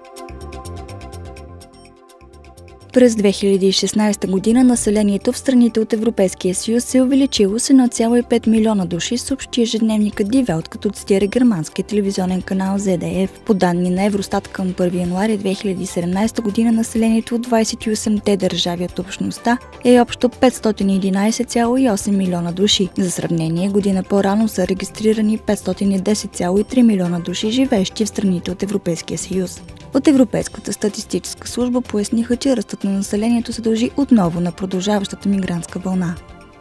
През 2016 година населението в страните от Европейския съюз се е увеличило с 1,5 милиона души, съобщи ежедневникът Die Welt, като цитира германския телевизионен канал ZDF. По данни на Евростат към 1 януари 2017 година населението от 28-те държави от общността е общо 511,8 милиона души. За сравнение, година по-рано са регистрирани 510,3 милиона души, живеещи в страните от Европейския съюз. От Европейската статистическа служба поясниха, че ръстът на населението се дължи отново на продължаващата мигрантска вълна.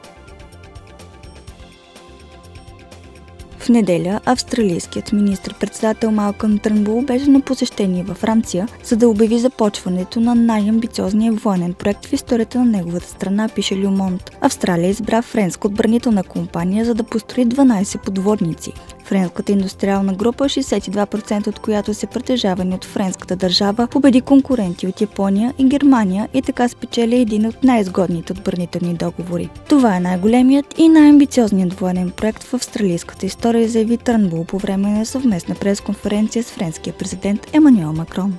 В неделя австралийският министър-председател Малкълм Търнбул беше на посещение във Франция, за да обяви започването на най-амбициозния военен проект в историята на неговата страна, пише Le Monde. Австралия избра френска отбранителна компания, за да построи 12 подводници. Френската индустриална група, 62% от която са притежавани от френската държава, победи конкуренти от Япония и Германия и така спечели един от най-изгодните отбранителни договори. Това е най-големият и най-амбициозният военен проект в австралийската история, заяви Търнбул по време на съвместна пресконференция с френския президент Емануел Макрон.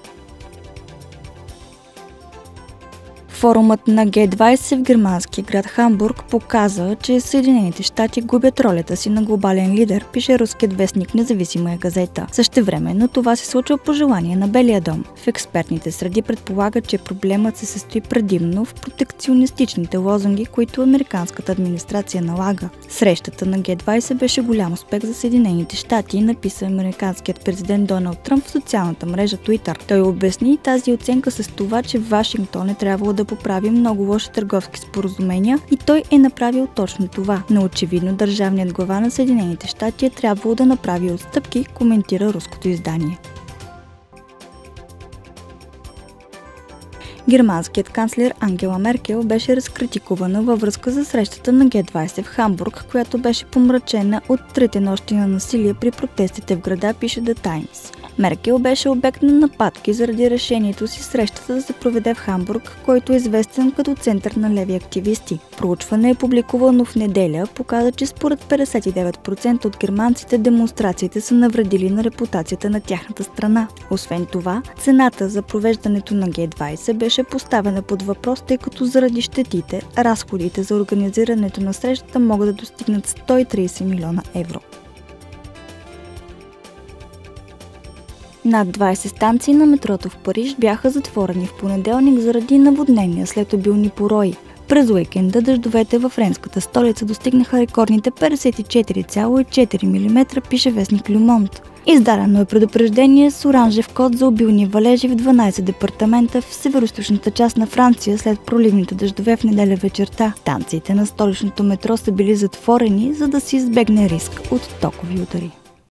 Форумът на Г20 в германския град Хамбург показа, че Съединените щати губят ролята си на глобален лидер, пише руският вестник Независима газета. Същевременно това се случва по желание на Белия дом. В експертните среди предполагат, че проблемът се състои предимно в протекционистичните лозунги, които американската администрация налага. Срещата на Г20 беше голям успех за Съединените щати, написа американският президент Доналд Тръмп в социалната мрежа Twitter. Той обясни тази оценка с това, че Вашингтон е трябвало да поправи много лоши търговски споразумения и той е направил точно това. Но очевидно държавният глава на Съединените щати е трябвало да направи отстъпки, коментира руското издание. Германският канцлер Ангела Меркел беше разкритикувана във връзка за срещата на Г20 в Хамбург, която беше помрачена от трите нощи на насилие при протестите в града, пише The Times. Меркел беше обект на нападки заради решението си срещата да се проведе в Хамбург, който е известен като център на леви активисти. Проучване, публикувано в неделя, показа, че според 59% от германците демонстрациите са навредили на репутацията на тяхната страна. Освен това, цената за провеждането на Г20 беше поставена под въпрос, тъй като заради щетите, разходите за организирането на срещата могат да достигнат 130 милиона евро. Над 20 станции на метрото в Париж бяха затворени в понеделник заради наводнения след обилни порои. През уикенда дъждовете във френската столица достигнаха рекордните 54,4 мм, пише вестник Le Monde. Издадено е предупреждение с оранжев код за обилни валежи в 12 департамента в североизточната част на Франция след проливните дъждове в неделя вечерта. Станциите на столичното метро са били затворени, за да се избегне риск от токови удари.